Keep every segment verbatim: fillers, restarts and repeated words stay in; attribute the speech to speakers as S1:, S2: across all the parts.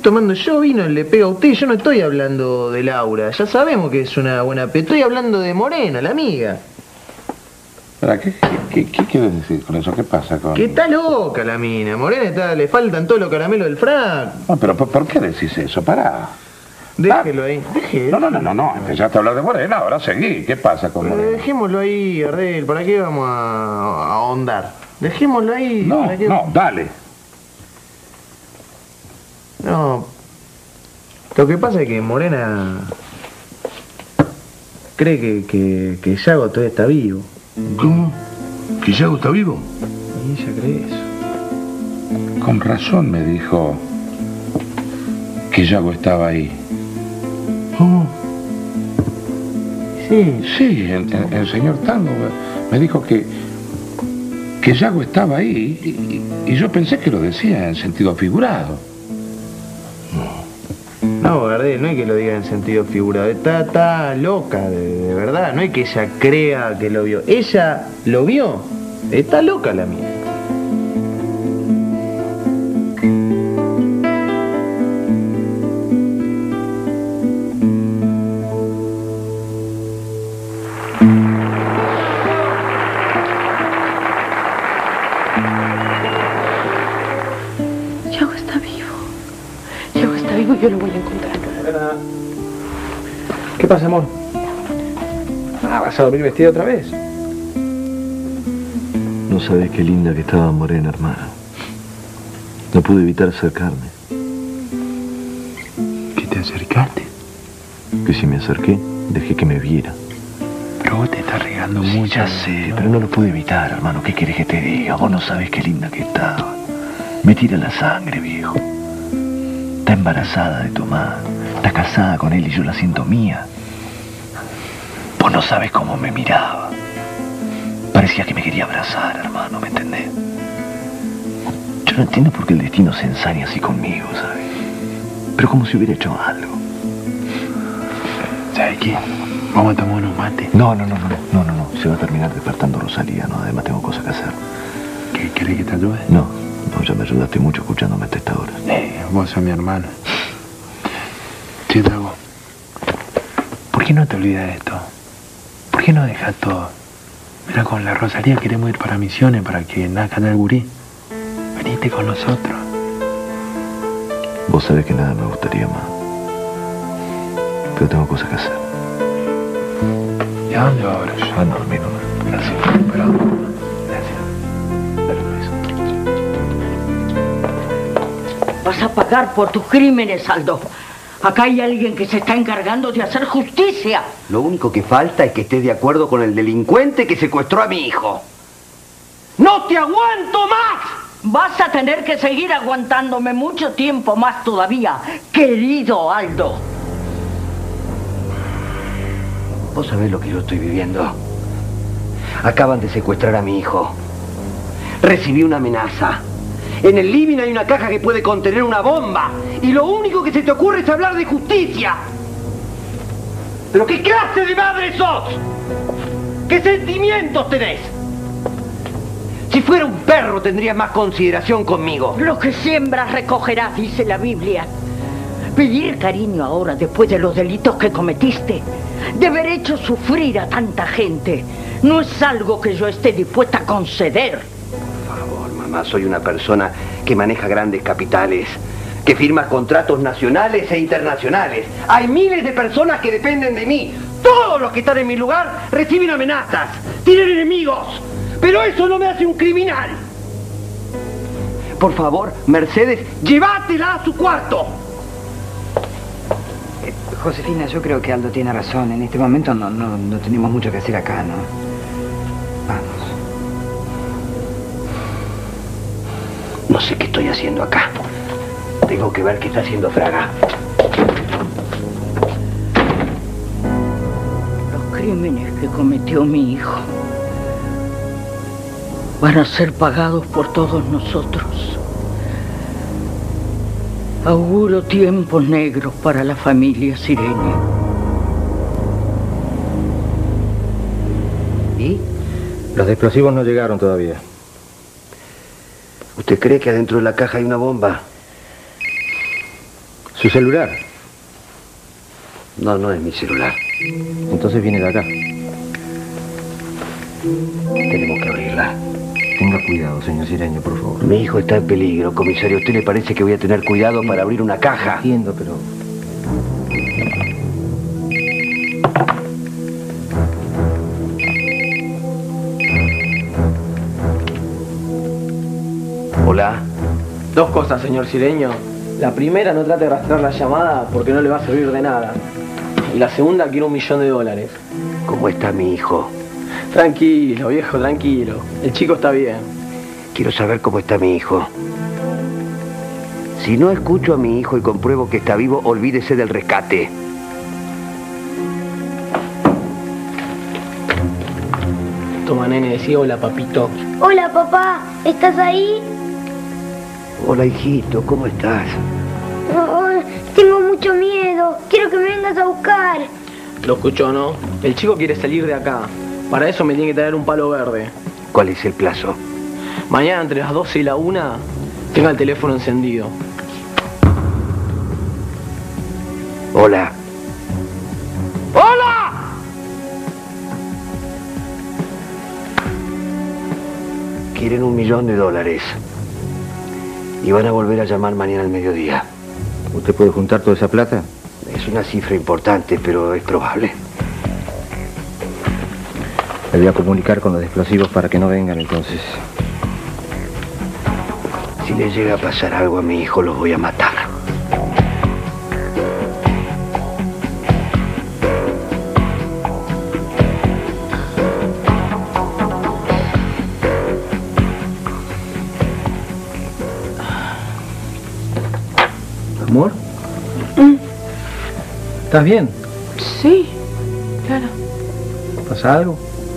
S1: tomando yo vino, le pego a usted. Yo no estoy hablando de Laura. Ya sabemos que es una buena... Pero estoy hablando de Morena, la amiga.
S2: ¿Qué, qué, qué, ¿Qué quieres decir con eso? ¿Qué pasa con...?
S1: Que está loca la mina. Morena está, le faltan todos los caramelos del frac.
S2: No, pero ¿por, ¿por qué decís eso? Pará.
S1: Déjelo ahí. Déjelo.
S2: No, no, no, no, no. Empezaste a hablar de Morena, ahora seguí. ¿Qué pasa con Morena?
S1: Pero dejémoslo ahí, Gardel. ¿Para qué vamos a, a ahondar? Dejémoslo ahí.
S2: No,
S1: qué...
S2: no, dale.
S1: No. Lo que pasa es que Morena cree que, que, que Yago todavía está vivo.
S2: ¿Cómo? ¿Que Yago está vivo?
S1: Y ella cree eso.
S2: Con razón me dijo que Yago estaba ahí.
S1: ¿Cómo? Sí.
S2: Sí, el, el, el señor Tango me dijo que, que Yago estaba ahí y, y yo pensé que lo decía en sentido figurado.
S1: No, Gardel, no hay que lo diga en sentido figurado. Está, está loca, de, de verdad. No hay que ella crea que lo vio. Ella lo vio. Está loca la mía.
S3: Yago está vivo. Yago está vivo y yo lo voy a encontrar.
S4: ¿Qué pasa, amor? Ah, ¿vas a dormir vestida otra vez?
S5: No sabés qué linda que estaba Morena, hermano. No pude evitar acercarme.
S4: ¿Que te acercaste?
S5: Que si me acerqué, dejé que me viera.
S4: Pero vos te estás regando
S5: Sí,
S4: mucho.
S5: ya sé, pero no lo pude evitar, hermano. ¿Qué querés que te diga? Vos no sabés qué linda que estaba. Me tira la sangre, viejo. Está embarazada de Tomás. Está casada con él y yo la siento mía. Vos no sabés cómo me miraba. Parecía que me quería abrazar, hermano, ¿me entendés? Yo no entiendo por qué el destino se ensaña así conmigo, ¿sabes? Pero como si hubiera hecho algo.
S4: ¿Sabes qué? Vamos a tomar unos mates.
S5: No, no, no, no, no, no, no. Se va a terminar despertando Rosalía, ¿no? Además tengo cosas que hacer.
S4: ¿Qué, ¿Querés que te ayude?
S5: No, no, ya me ayudaste mucho escuchándome hasta esta hora.
S4: Eh, vos sos mi hermano. Sí, Yago. ¿Por qué no te olvidas de esto? ¿Por qué no dejas todo? Mira, con la Rosalía queremos ir para Misiones para que nazca el gurí. Venite con nosotros.
S5: Vos sabés que nada me gustaría más. Pero tengo cosas que hacer.
S4: ¿Y a dónde va ahora?
S5: Yo ando a dormir nomás.
S4: Gracias. Perdón. Gracias. Dale un beso.
S6: Vas a pagar por tus crímenes, Aldo. Acá hay alguien que se está encargando de hacer justicia.
S7: Lo único que falta es que estés de acuerdo con el delincuente que secuestró a mi hijo.
S6: ¡No te aguanto más! Vas a tener que seguir aguantándome mucho tiempo más todavía, querido Aldo.
S7: Vos sabés lo que yo estoy viviendo. Acaban de secuestrar a mi hijo. Recibí una amenaza. En el living hay una caja que puede contener una bomba. Y lo único que se te ocurre es hablar de justicia. ¿Pero qué clase de madre sos? ¿Qué sentimientos tenés? Si fuera un perro tendrías más consideración conmigo.
S6: Lo que siembras recogerás, dice la Biblia. Pedir cariño ahora, después de los delitos que cometiste, de haber hecho sufrir a tanta gente, no es algo que yo esté dispuesta a conceder.
S7: Por favor, mamá, soy una persona que maneja grandes capitales, que firma contratos nacionales e internacionales. Hay miles de personas que dependen de mí. Todos los que están en mi lugar reciben amenazas, tienen enemigos. Pero eso no me hace un criminal. Por favor, Mercedes, llévatela a su cuarto.
S8: Eh, Josefina, yo creo que Aldo tiene razón. En este momento no, no, no tenemos mucho que hacer acá, ¿no? Vamos.
S7: No sé qué estoy haciendo acá. Tengo que ver qué está haciendo Fraga.
S6: Los crímenes que cometió mi hijo van a ser pagados por todos nosotros. Auguro tiempos negros para la familia Sireni.
S7: ¿Y?
S9: Los explosivos no llegaron todavía.
S7: ¿Usted cree que adentro de la caja hay una bomba?
S9: ¿Su celular?
S7: No, no es mi celular.
S9: Entonces viene de acá.
S7: Tenemos que abrirla.
S9: Tenga cuidado, señor Cireño, por favor.
S7: Mi hijo está en peligro, comisario. ¿A usted le parece que voy a tener cuidado para abrir una caja?
S9: Entiendo, pero...
S7: Hola.
S10: Dos cosas, señor Cireño. La primera, no trate de rastrear la llamada porque no le va a servir de nada. Y la segunda, quiero un millón de dólares.
S7: ¿Cómo está mi hijo?
S10: Tranquilo, viejo, tranquilo. El chico está bien.
S7: Quiero saber cómo está mi hijo. Si no escucho a mi hijo y compruebo que está vivo, olvídese del rescate.
S10: Toma, nene, decía hola, papito.
S11: Hola, papá. ¿Estás ahí?
S7: Hola, hijito, ¿cómo estás?
S11: Oh, tengo mucho miedo. Quiero que me vengas a buscar.
S10: Lo escuchó, ¿no? El chico quiere salir de acá. Para eso me tiene que traer un palo verde.
S7: ¿Cuál es el plazo?
S10: Mañana entre las doce y la una, tenga el teléfono encendido.
S7: Hola. ¡Hola! Quieren un millón de dólares. Y van a volver a llamar mañana al mediodía.
S9: ¿Usted puede juntar toda esa plata?
S7: Es una cifra importante, pero es probable.
S9: Me voy a comunicar con los explosivos para que no vengan entonces.
S7: Si le llega a pasar algo a mi hijo, los voy a matar.
S10: ¿Amor?
S3: Mm.
S10: ¿Estás bien?
S3: Sí, claro.
S10: ¿Pasa algo?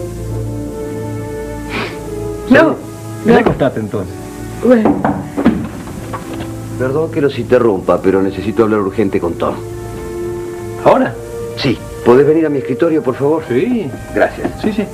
S3: No.
S10: ¿Me acostate entonces?
S3: Bueno.
S7: Perdón que los interrumpa, pero necesito hablar urgente con Tom.
S10: ¿Ahora?
S7: Sí. ¿Podés venir a mi escritorio, por favor?
S10: Sí.
S7: Gracias.
S10: Sí, sí.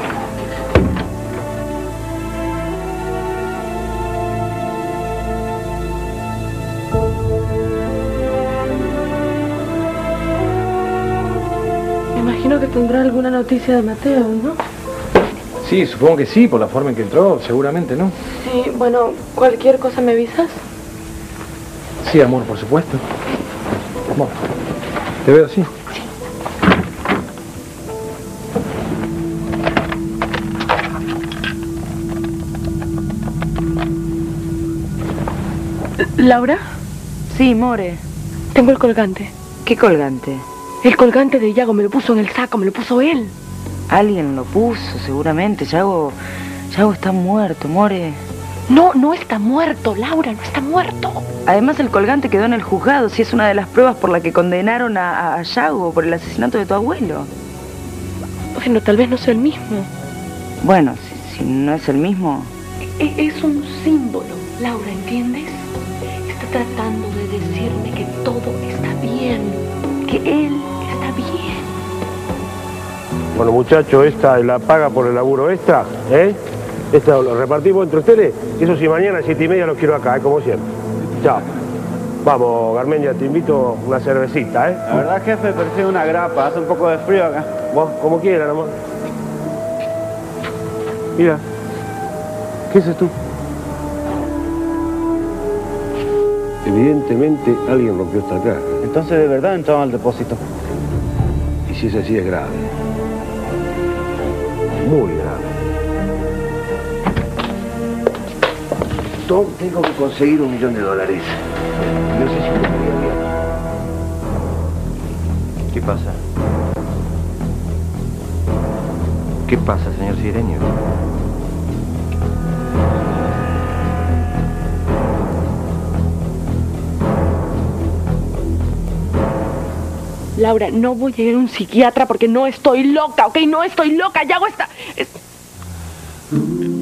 S3: Me imagino que tendrá alguna noticia de Mateo, ¿no?
S10: Sí, supongo que sí, por la forma en que entró, seguramente, ¿no?
S3: Sí, bueno, cualquier cosa me avisas.
S10: Sí, amor, por supuesto. Bueno, te veo así.
S3: ¿Laura?
S8: Sí, More.
S3: Tengo el colgante.
S8: ¿Qué colgante?
S3: El colgante de Yago me lo puso en el saco, me lo puso él.
S8: Alguien lo puso, seguramente. Yago, Yago está muerto, More.
S3: No, no está muerto, Laura, no está muerto.
S8: Además, el colgante quedó en el juzgado, si es una de las pruebas por la que condenaron a, a Yago por el asesinato de tu abuelo.
S3: Bueno, tal vez no sea el mismo.
S8: Bueno, si, si no es el mismo...
S3: E- es un símbolo, Laura, ¿entiendes? Está tratando de decirme que todo está bien, que él está bien.
S12: Bueno, muchachos, esta es la paga por el laburo extra, ¿eh? Esto lo repartimos entre ustedes. Eso sí, mañana a siete y media los quiero acá, ¿eh? Como siempre. Chao. Vamos, Garmendia, te invito a una cervecita, ¿eh?
S13: La verdad, jefe, prefiero una grapa. Hace un poco de frío acá.
S12: Vos, como quieras, nomás. Mira. ¿Qué haces tú? Evidentemente alguien rompió esta caja.
S13: Entonces, de verdad, entraron al depósito.
S12: Y si es así, es grave. Muy grave.
S7: Tom, tengo que conseguir un millón de dólares. No sé si me podría bien.
S9: ¿Qué pasa? ¿Qué pasa, señor Cireño?
S3: Laura, no voy a ir a un psiquiatra porque no estoy loca, ¿ok? No estoy loca, Yago está... Es...